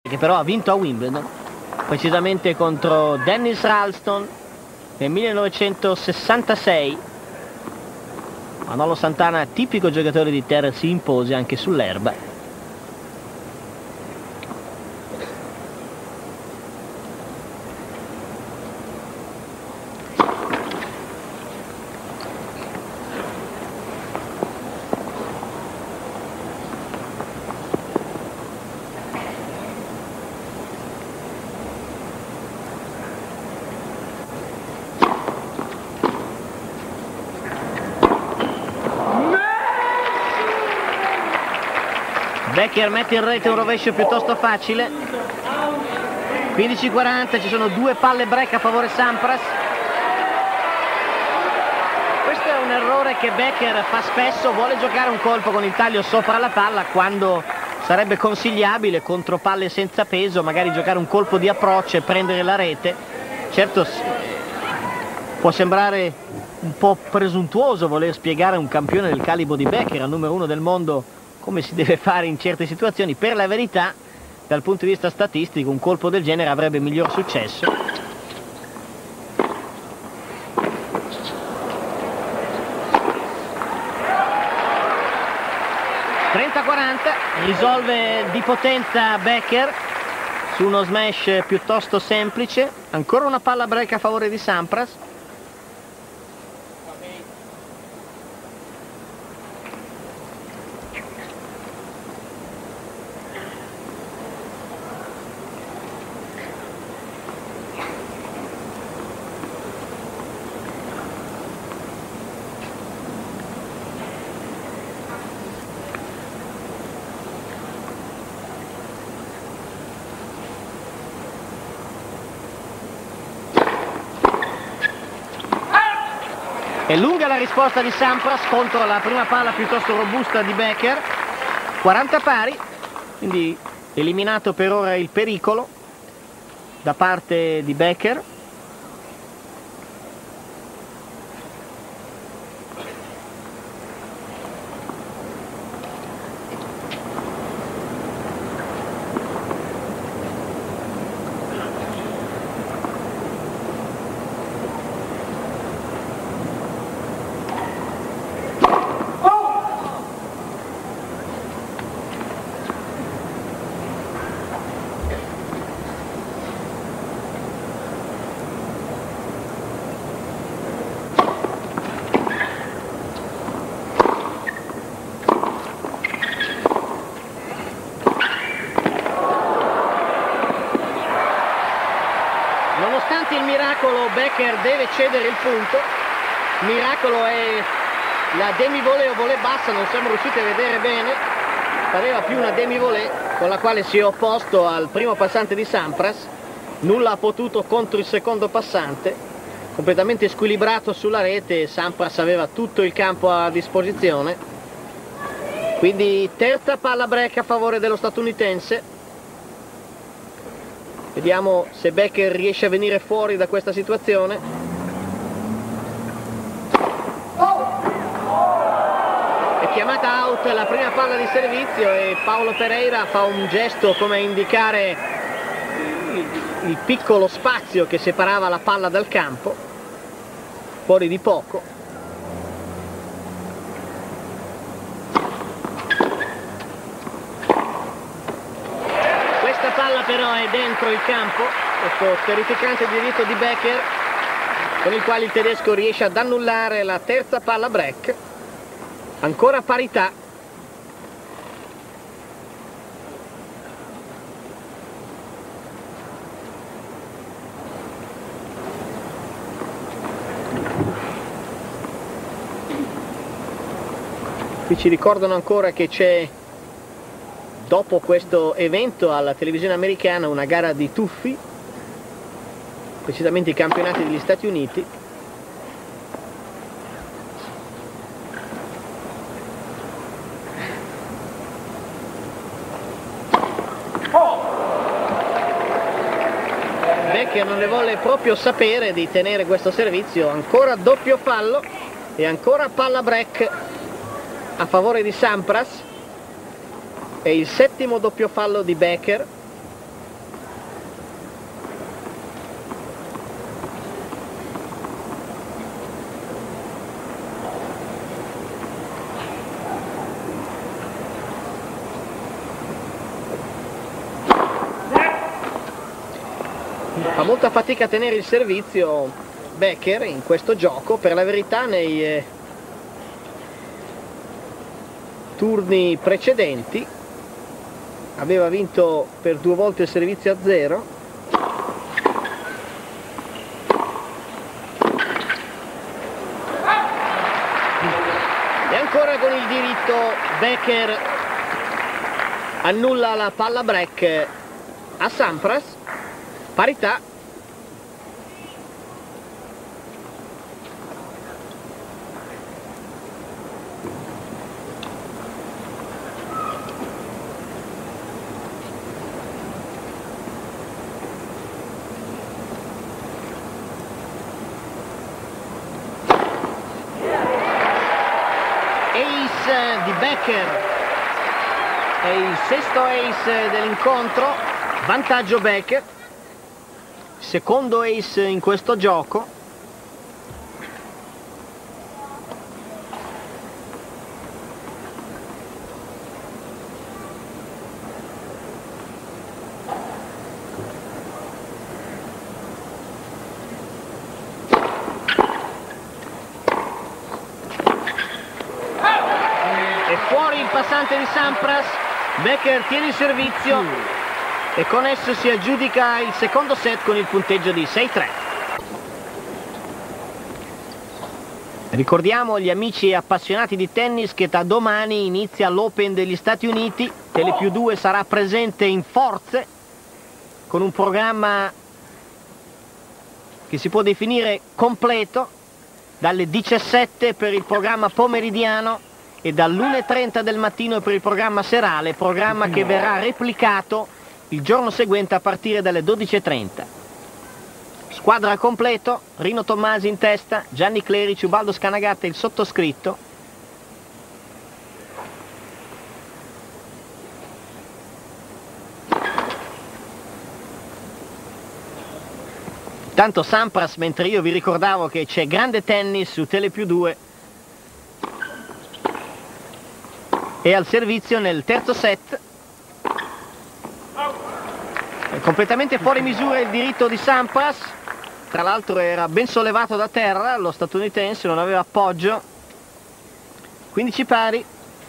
che però ha vinto a Wimbledon, precisamente contro Dennis Ralston nel 1966. Manolo Santana, tipico giocatore di terra, si impose anche sull'erba. Becker mette in rete un rovescio piuttosto facile. 15-40, ci sono due palle break a favore Sampras. Questo è un errore che Becker fa spesso, vuole giocare un colpo con il taglio sopra la palla quando sarebbe consigliabile contro palle senza peso magari giocare un colpo di approccio e prendere la rete. Certo, può sembrare un po' presuntuoso voler spiegare a un campione del calibro di Becker, al numero 1 del mondo, come si deve fare in certe situazioni. Per la verità, dal punto di vista statistico, un colpo del genere avrebbe miglior successo. Risolve di potenza Becker su uno smash piuttosto semplice. Ancora una palla break a favore di Sampras. È lunga la risposta di Sampras contro la prima palla piuttosto robusta di Becker. 40 pari, quindi eliminato per ora il pericolo da parte di Becker. Nonostante il miracolo, Becker deve cedere il punto. Il miracolo è la demi-volée o volée bassa, non siamo riusciti a vedere bene. Pareva più una demi-volée con la quale si è opposto al primo passante di Sampras. Nulla ha potuto contro il secondo passante. Completamente squilibrato sulla rete, Sampras aveva tutto il campo a disposizione. Quindi terza palla break a favore dello statunitense. Vediamo se Becker riesce a venire fuori da questa situazione. È chiamata out la prima palla di servizio e Paolo Pereira fa un gesto come a indicare il piccolo spazio che separava la palla dal campo, fuori di poco. Palla però è dentro il campo, questo terrificante diritto di Becker con il quale il tedesco riesce ad annullare la terza palla break. Ancora parità. Qui ci ricordano ancora che c'è, dopo questo evento alla televisione americana, una gara di tuffi, precisamente i campionati degli Stati Uniti. Becker non ne vuole proprio sapere di tenere questo servizio. Ancora doppio fallo e ancora palla break a favore di Sampras. È il settimo doppio fallo di Becker. Fa molta fatica a tenere il servizio Becker in questo gioco. Per la verità nei turni precedenti aveva vinto per 2 volte il servizio a 0. E ancora con il diritto Becker annulla la palla break a Sampras, parità. Ace di Becker, è il 6º ace dell'incontro, vantaggio Becker, secondo ace in questo gioco. Fuori il passante di Sampras, Becker tiene il servizio e con esso si aggiudica il secondo set con il punteggio di 6-3. Ricordiamo agli amici appassionati di tennis che da domani inizia l'Open degli Stati Uniti. Telepiù2 sarà presente in forze con un programma che si può definire completo, dalle 17 per il programma pomeridiano e dall'1:30 del mattino per il programma serale, programma che verrà replicato il giorno seguente a partire dalle 12:30. Squadra al completo, Rino Tommasi in testa, Gianni Clerici, Ubaldo Scanagata e il sottoscritto. Tanto Sampras, mentre io vi ricordavo che c'è grande tennis su Telepiù2, e al servizio nel terzo set. È completamente fuori misura il diritto di Sampras, tra l'altro era ben sollevato da terra, lo statunitense non aveva appoggio. 15 pari.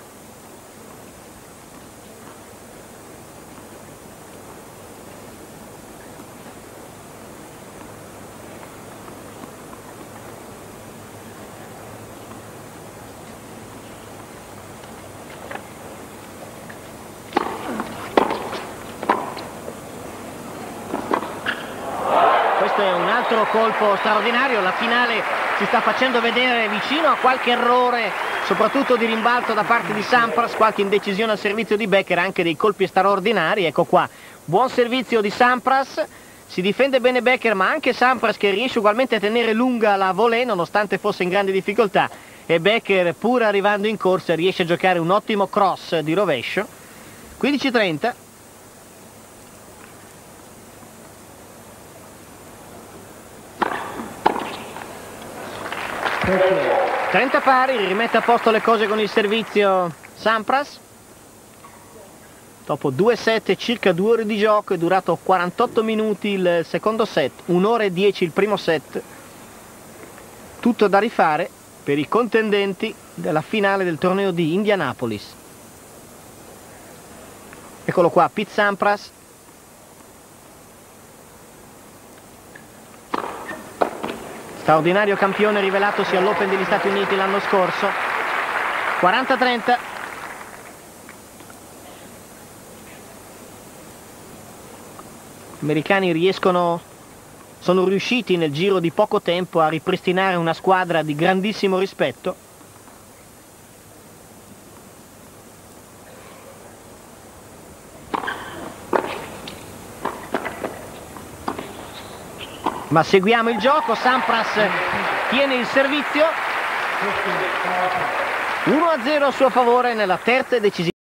Questo è un altro colpo straordinario, la finale si sta facendo vedere vicino a qualche errore, soprattutto di rimbalzo da parte di Sampras, qualche indecisione al servizio di Becker, anche dei colpi straordinari. Ecco qua, buon servizio di Sampras, si difende bene Becker, ma anche Sampras che riesce ugualmente a tenere lunga la volée nonostante fosse in grande difficoltà, e Becker, pur arrivando in corsa, riesce a giocare un ottimo cross di rovescio. 15-30. 30 pari, rimette a posto le cose con il servizio Sampras. Dopo 2 set e circa 2 ore di gioco, è durato 48 minuti il secondo set, 1 ora e 10 il primo set. Tutto da rifare per i contendenti della finale del torneo di Indianapolis. Eccolo qua, Pete Sampras. Straordinario campione rivelatosi all'Open degli Stati Uniti l'anno scorso. 40-30. Gli americani sono riusciti nel giro di poco tempo a ripristinare una squadra di grandissimo rispetto. Ma seguiamo il gioco, Sampras tiene il servizio, 1-0 a suo favore nella terza e decisiva.